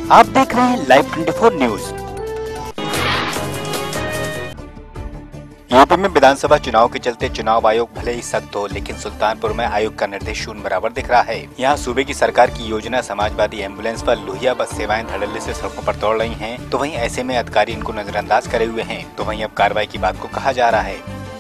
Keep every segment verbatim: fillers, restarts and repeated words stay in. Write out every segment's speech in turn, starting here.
आप देख रहे हैं लाइव चौबीस न्यूज। यूपी में विधानसभा चुनाव के चलते चुनाव आयोग भले ही सख्त हो, लेकिन सुल्तानपुर में आयोग का निर्देश शून्य बराबर दिख रहा है। यहाँ सूबे की सरकार की योजना समाजवादी एम्बुलेंस पर लोहिया बस सेवाएं धड़ल्ले से सड़कों पर तोड़ रही हैं, तो वहीं ऐसे में अधिकारी इनको नजरअंदाज करे हुए हैं, तो वहीं अब कार्रवाई की बात को कहा जा रहा है।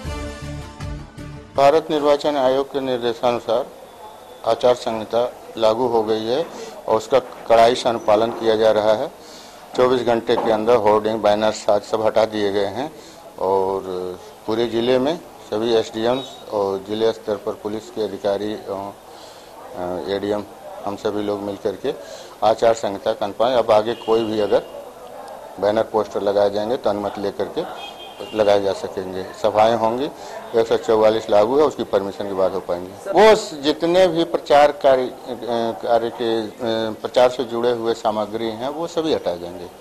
भारत निर्वाचन आयोग के निर्देशानुसार आचार संहिता लागू हो गई है और उसका कड़ाई से अनुपालन किया जा रहा है। चौबीस घंटे के अंदर होर्डिंग, बैनर, साज सब हटा दिए गए हैं और पूरे ज़िले में सभी एसडीएम्स और ज़िले स्तर पर पुलिस के अधिकारी, एडीएम, हम सभी लोग मिलकर के आचार संहिता का अनुपालन। अब आगे कोई भी अगर बैनर पोस्टर लगाए जाएंगे तो अनुमति लेकर के लगाए जा सकेंगे। सभाएं होंगी, एक सौ चौवालीस लागू है, उसकी परमिशन के बाद हो पाएंगे। वो जितने भी प्रचार कार्य कार्य के प्रचार से जुड़े हुए सामग्री हैं वो सभी हटाए जाएंगे।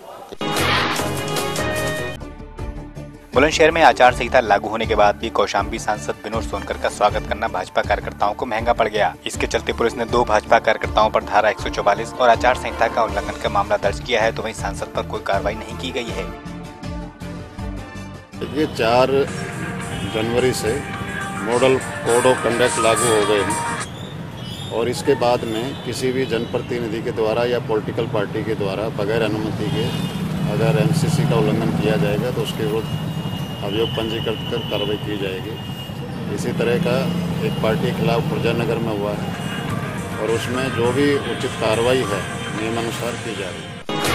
बुलंदशहर में आचार संहिता लागू होने के बाद भी कौशाम्बी सांसद विनोद सोनकर का स्वागत करना भाजपा कार्यकर्ताओं को महंगा पड़ गया। इसके चलते पुलिस ने दो भाजपा कार्यकर्ताओं पर धारा एक सौ चौवालीस और आचार संहिता का उल्लंघन का मामला दर्ज किया है, तो वहीं सांसद पर कोई कार्रवाई नहीं की गई है। ये चार जनवरी से मॉडल कोड ऑफ कंडक्ट लागू हो गए हैं और इसके बाद में किसी भी जनप्रतिनिधि के द्वारा या पॉलिटिकल पार्टी के द्वारा बगैर अनुमति के अगर एमसीसी का उल्लंघन किया जाएगा तो उसके विरुद्ध अभियोग पंजीकृत कर कार्रवाई की जाएगी। इसी तरह का एक पार्टी के खिलाफ खुर्जानगर में हुआ है और उसमें जो भी उचित कार्रवाई है नियमानुसार की जा रही है।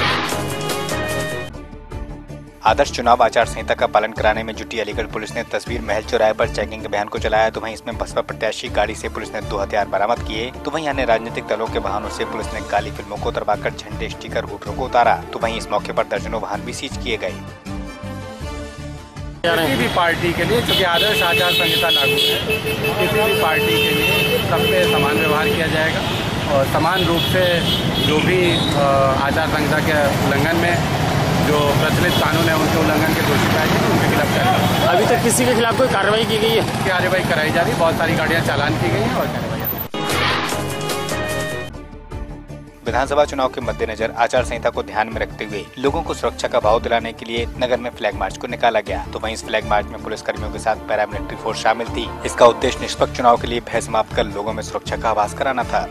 आदर्श चुनाव आचार संहिता का पालन कराने में जुटी अलीगढ़ पुलिस ने तस्वीर महल चौराहे पर चेकिंग अभियान को चलाया, तो वहीं इसमें बसपा प्रत्याशी गाड़ी से पुलिस ने दो हथियार बरामद किए, तो वहीं अन्य राजनीतिक दलों के वाहनों से पुलिस ने काली फिल्मों को उतरवाकर झंडे, स्टिकर, हुटरों को उतारा, तो वहीं इस मौके पर दर्जनों वाहन भी सीज किए गए। किसी भी पार्टी के लिए, चूँकि आदर्श आचार संहिता लागू है, किसी भी पार्टी के लिए सब पे समान व्यवहार किया जाएगा और समान रूप से जो भी आचार संहिता के उल्लंघन में जो प्रचलित कानून है उनके उल्लंघन के दोषी पाए जाएंगे उनके खिलाफ कार्रवाई। अभी तक किसी के खिलाफ कोई कार्रवाई की गई है? कार्रवाई कराई जा रही है, बहुत सारी गाड़ियाँ चालान की गई हैं और कार्रवाई। विधानसभा चुनाव के मद्देनजर आचार संहिता को ध्यान में रखते हुए लोगों को सुरक्षा का भाव दिलाने के लिए नगर में फ्लैग मार्च को निकाला गया, तो वहीं इस फ्लैग मार्च में पुलिस कर्मियों के साथ पैरामिलिट्री फोर्स शामिल थी। इसका उद्देश्य निष्पक्ष चुनाव के लिए भय समाप्त कर लोगों में सुरक्षा का आभास कराना था।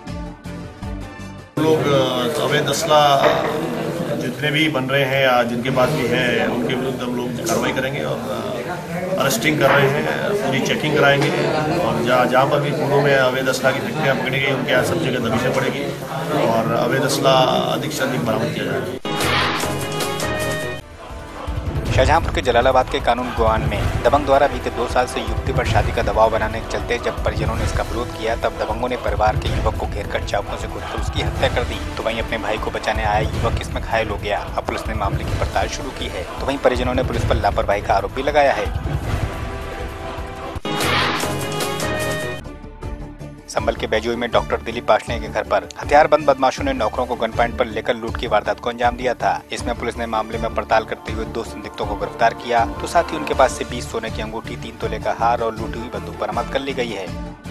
लोग अवैध असला जितने भी बन रहे हैं या जिनके पास भी है उनके विरुद्ध हम लोग कार्रवाई करेंगे और अरेस्टिंग कर रहे हैं, पूरी चेकिंग कराएंगे और जहाँ जहाँ पर भी पूर्व में अवैध असला की फैक्ट्रियाँ पकड़ी गई उनके यहाँ सब जगह दबिशें पड़ेगी और अवैध असला अधिक से अधिक बरामद किया जाएगा। शाहजहांपुर के जलालाबाद के कानून गोवान में दबंग द्वारा बीते दो साल से युवती पर शादी का दबाव बनाने के चलते जब परिजनों ने इसका विरोध किया तब दबंगों ने परिवार के युवक को घेरकर चाकुओं से घुसकर उसकी हत्या कर दी, तो वहीं अपने भाई को बचाने आया युवक इसमें घायल हो गया। अब पुलिस ने मामले की पड़ताल शुरू की है, तो वहीं परिजनों ने पुलिस पर लापरवाही का आरोप भी लगाया है। संभल के बैजोई में डॉक्टर दिलीप पाशले के घर पर हथियारबंद बदमाशों ने नौकरों को गन पॉइंट पर लेकर लूट की वारदात को अंजाम दिया था। इसमें पुलिस ने मामले में पड़ताल करते हुए दो संदिग्धों को गिरफ्तार किया, तो साथ ही उनके पास से बीस सोने की अंगूठी, तीन तोले का हार और लूटी हुई बंदूक बरामद कर ली गई है।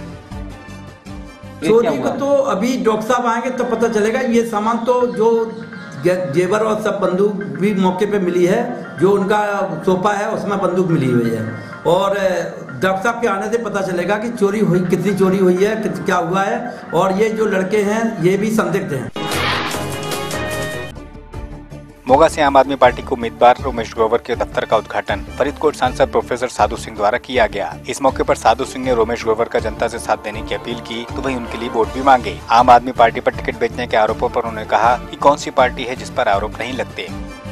चोरी को तो अभी डॉक्टर साहब आएंगे तो पता चलेगा। ये सामान तो जो जेवर और सब बंदूक भी मौके पे मिली है, जो उनका सोफा है उसमें बंदूक मिली हुई है और डॉक्टर साहब के आने से पता चलेगा कि चोरी हुई, कितनी चोरी हुई है, क्या हुआ है और ये जो लड़के हैं ये भी संदिग्ध हैं। मोगा से आम आदमी पार्टी के उम्मीदवार रोमेश ग्रोवर के दफ्तर का उद्घाटन फरीदकोट सांसद प्रोफेसर साधु सिंह द्वारा किया गया। इस मौके पर साधु सिंह ने रोमेश ग्रोवर का जनता से साथ देने की अपील की, तो वहीं उनके लिए वोट भी मांगे। आम आदमी पार्टी पर टिकट बेचने के आरोपों पर उन्होंने कहा कि कौन सी पार्टी है जिस पर आरोप नहीं लगते।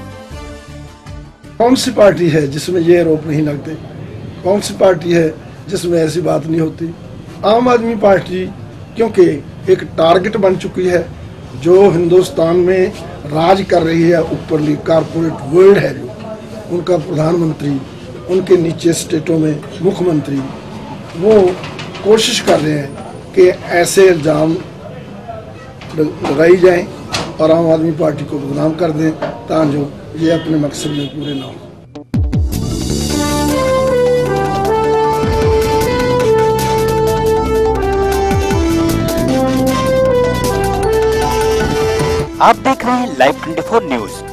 कौन सी पार्टी है जिसमें ये आरोप नहीं लगते? कौन सी पार्टी है जिसमें ऐसी बात नहीं होती? आम आदमी पार्टी क्योंकि एक टारगेट बन चुकी है, जो हिंदुस्तान में राज कर रही है, ऊपरली कारपोरेट वर्ल्ड है, जो उनका प्रधानमंत्री, उनके नीचे स्टेटों में मुख्यमंत्री, वो कोशिश कर रहे हैं कि ऐसे इल्जाम लगाई जाएं और आम आदमी पार्टी को बदनाम कर दें ताकि ये अपने मकसद में पूरे ना हो। आप देख रहे हैं लाइव ट्वेंटी फोर न्यूज।